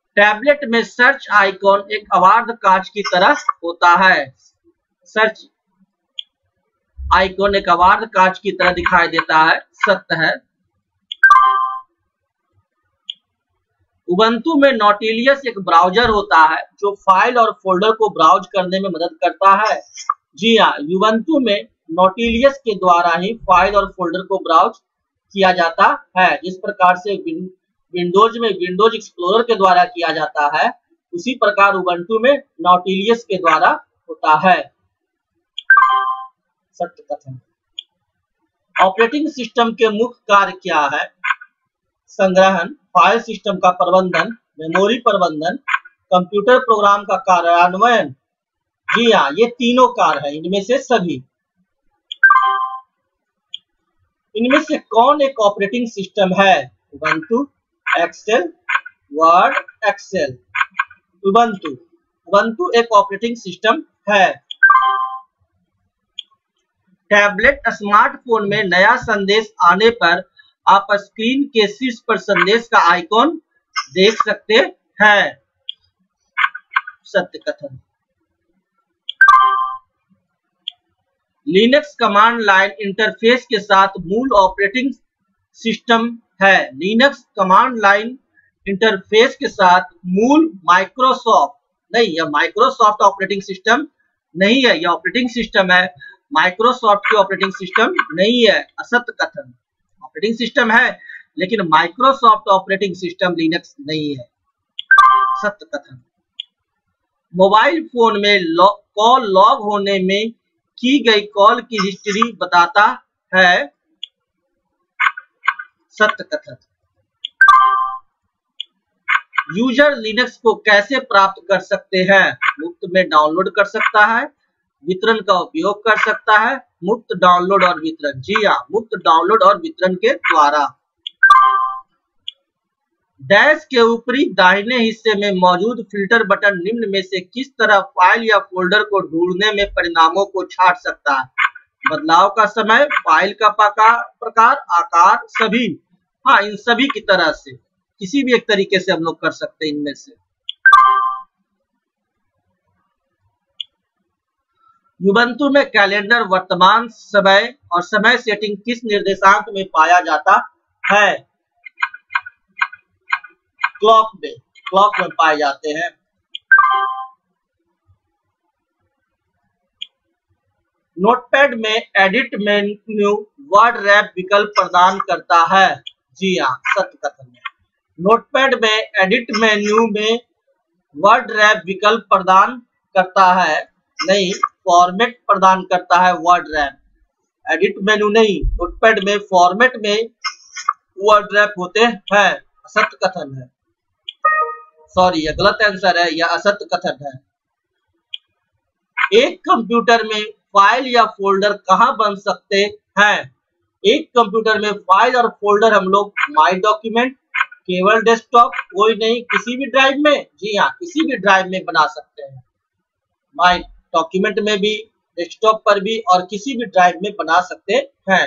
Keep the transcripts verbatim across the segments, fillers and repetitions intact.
Tablet में search icon एक अवार्ध कांच की तरह होता है। सर्च आइकॉन एक अवार्ध कांच की तरह दिखाई देता है, सत्य है। उबंटू में नॉटिलियस एक ब्राउजर होता है जो फाइल और फोल्डर को ब्राउज करने में मदद करता है। जी हाँ, उबंटू में नॉटिलियस के द्वारा ही फाइल और फोल्डर को ब्राउज किया जाता है। जिस प्रकार से विंडोज में विंडोज एक्सप्लोरर के द्वारा किया जाता है, उसी प्रकार उबंटू में नॉटिलियस के द्वारा होता है। सत्य कथन। ऑपरेटिंग सिस्टम के मुख्य कार्य क्या है? संग्रहण, फाइल सिस्टम का प्रबंधन, मेमोरी प्रबंधन, कंप्यूटर प्रोग्राम का कार्यान्वयन। जी हाँ, ये तीनों कार्य है, इनमें से सभी। इनमें से कौन एक ऑपरेटिंग सिस्टम है? Ubuntu, Excel, Word, Excel. Ubuntu Ubuntu एक ऑपरेटिंग सिस्टम है। टैबलेट स्मार्टफोन में नया संदेश आने पर आप स्क्रीन के शीर्ष पर संदेश का आइकॉन देख सकते हैं। सत्य कथन। लिनक्स कमांड लाइन इंटरफेस के साथ मूल ऑपरेटिंग सिस्टम है। लिनक्स कमांड लाइन इंटरफेस के साथ मूल माइक्रोसॉफ्ट नहीं, यह माइक्रोसॉफ्ट ऑपरेटिंग सिस्टम नहीं है, यह ऑपरेटिंग सिस्टम है, माइक्रोसॉफ्ट की ऑपरेटिंग सिस्टम नहीं है। असत्य कथन। ऑपरेटिंग सिस्टम है लेकिन माइक्रोसॉफ्ट ऑपरेटिंग सिस्टम लिनक्स नहीं है। सत्य कथन। मोबाइल फोन में कॉल लॉग होने में की गई कॉल की हिस्ट्री बताता है। सत्य कथन। यूजर लिनक्स को कैसे प्राप्त कर सकते हैं? मुफ्त में डाउनलोड कर सकता है, वितरण का उपयोग कर सकता है, मुफ्त डाउनलोड और वितरण। जी हाँ, मुफ्त डाउनलोड और वितरण के द्वारा। डैश के ऊपरी दाहिने हिस्से में मौजूद फिल्टर बटन निम्न में से किस तरह फाइल या फोल्डर को ढूंढने में परिणामों को छांट सकता है? बदलाव का समय, फाइल का प्रकार, आकार, सभी। हाँ, इन सभी की तरह से किसी भी एक तरीके से हम लोग कर सकते हैं इनमें से। उबंटू में कैलेंडर वर्तमान समय और समय सेटिंग किस निर्देशांक में पाया जाता है? क्लॉक में क्लॉक में पाए जाते हैं। नोटपैड में एडिट मेन्यू वर्ड रैप विकल्प प्रदान करता है। जी हाँ, सत्य कथन है। नोटपैड में एडिट मेन्यू में वर्ड रैप विकल्प प्रदान करता है, नहीं, फॉर्मेट प्रदान करता है वर्ड रैप। एडिट मेन्यू नहीं, नोटपैड में फॉर्मेट में वर्ड रैप होते हैं। असत्य कथन है। सॉरी, यह गलत आंसर है, यह असत्य कथन है। एक कंप्यूटर में फाइल या फोल्डर कहां बन सकते हैं? एक कंप्यूटर में फाइल और फोल्डर हम लोग माई डॉक्यूमेंट, केवल डेस्कटॉप, कोई नहीं, किसी भी ड्राइव में। जी हाँ, किसी भी ड्राइव में बना सकते हैं। माई डॉक्यूमेंट में भी, डेस्कटॉप पर भी और किसी भी ड्राइव में बना सकते हैं।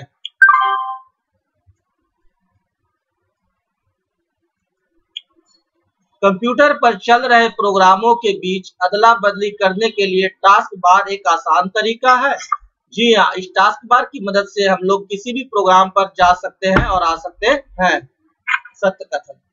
कंप्यूटर पर चल रहे प्रोग्रामों के बीच अदला बदली करने के लिए टास्क बार एक आसान तरीका है। जी हाँ, इस टास्क बार की मदद से हम लोग किसी भी प्रोग्राम पर जा सकते हैं और आ सकते हैं। सत्य कथन।